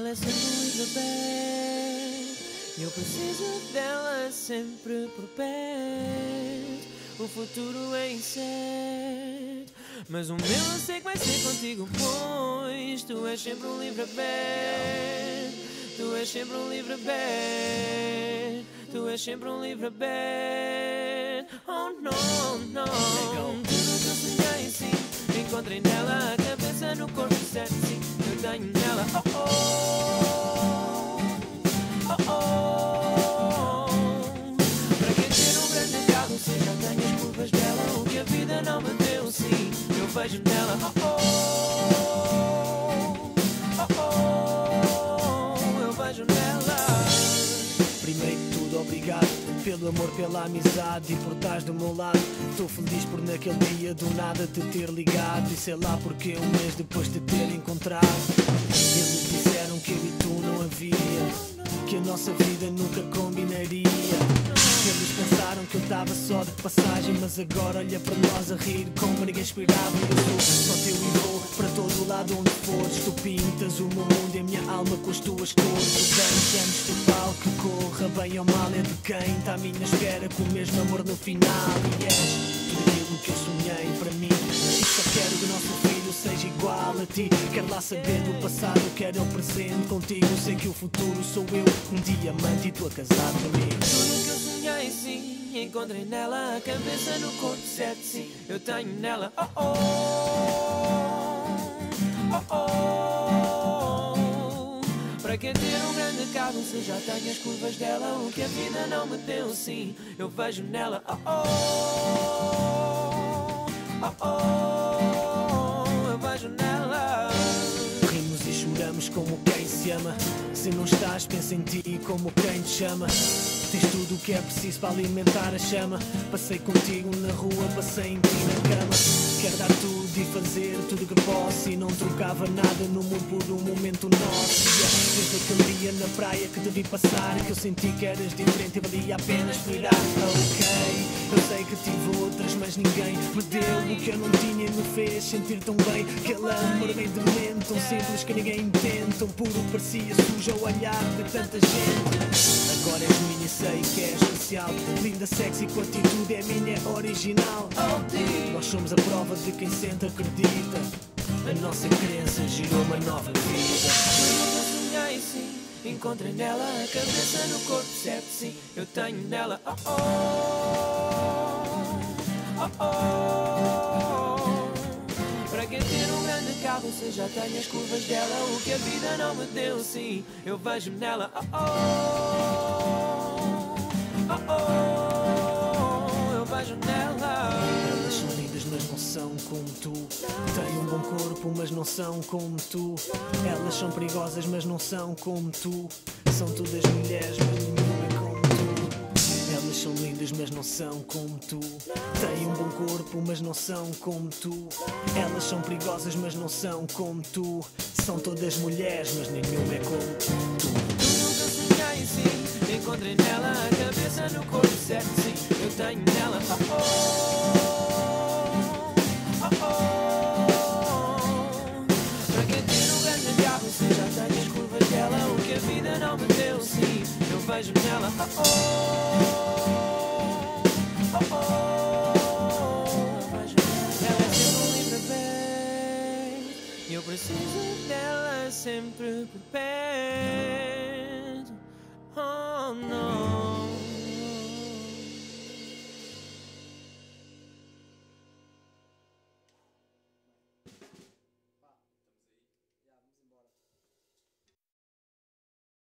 Ela é sempre um livro aberto e eu preciso dela sempre por perto. O futuro é incerto, mas o meu eu sei que vai ser contigo, pois tu és sempre um livro aberto. Tu és sempre um livro aberto. Tu és sempre um livro aberto. Oh não, não. Tudo que eu sonhei, sim, encontrei nela. A cabeça no corpo certo, sim, eu tenho nela. Oh oh, oh oh. Para que ter um grande carro se já tenho as curvas dela? O que a vida não me deu, sim, eu vejo nela. Oh oh, oh oh, eu vejo nela. Primeiro de tudo, obrigado pelo amor, pela amizade e por estás do meu lado. Estou feliz por naquele dia do nada te ter ligado. E sei lá porque um mês depois de ter encontrado. Eles disseram que eu e tu não havia, que a nossa vida nunca combinaria. Eles pensaram que eu estava só de passagem, mas agora olha para nós a rir como ninguém esperava. Eu sou só teu e vou para todo lado onde fores. Tu pintas o meu mundo e a minha alma com as tuas cores. Tu vens antes do pau que corra bem ou mal, é de quem está à minha espera com o mesmo amor no final. E és tudo aquilo que eu sonhei para mim. E só quero que o nosso filho seja igual a ti. Quero lá saber do passado, quero o presente contigo. Sei que o futuro sou eu, um diamante e tu a casar comigo. Tudo que eu sonhei, sim, encontrei nela. A cabeça no corpo certo, sim, eu tenho nela. Oh oh, oh oh. Para que ter um grande carro se já tenho as curvas dela? O que a vida não me deu, sim, eu vejo nela. Oh oh, oh oh, eu vejo nela. Rimos e choramos como quem se ama. Se não estás, pensa em ti como quem te chama. Tens tudo o que é preciso para alimentar a chama. Passei contigo na rua, passei em ti na cama. Quero dar tudo e fazer tudo o que posso, e não trocava nada no mundo por um momento nosso. Desde aquele dia na praia que te vi passar, que eu senti que eras diferente e valia a pena esperar. Ok, eu sei que tive outras, mas ninguém me deu o que eu não tinha e me fez sentir tão bem. Aquele amor bem demente, tão simples que ninguém entende, tão puro que parecia sujo ao olhar de tanta gente. Agora és minha e sei que és especial, linda, sexy, com atitude é minha, é original. Nós somos a prova de quem sente acredita. A nossa crença girou uma nova vida. Tudo que eu sonhei, sim, encontrei nela. A cabeça no corpo certo, sim, eu tenho nela. Oh oh, oh oh. Para que ter um grande carro se já tenho as curvas dela? O que a vida não me deu, sim, eu vejo nela. Oh oh, oh oh, eu vejo nela. Elas são lindas, mas não são como tu. Têm um bom corpo, mas não são como tu. Elas são perigosas, mas não são como tu. São todas mulheres, mas nenhuma é como tu. Elas são lindas, mas não são como tu. Têm um bom corpo, mas não são como tu. Elas são perigosas, mas não são como tu. São todas mulheres, mas nenhuma é como tu. Tudo que eu sonhei, sim, encontrei nela. A cabeça no corpo certo, sim, eu tenho nela. Oh oh, oh oh. Para que ter um grande carro se já tenho as curvas dela? O que a vida não me deu, sim, eu vejo nela. Oh oh, oh oh, vejo nela. Ela é sempre um livro aberto e eu preciso dela sempre por perto.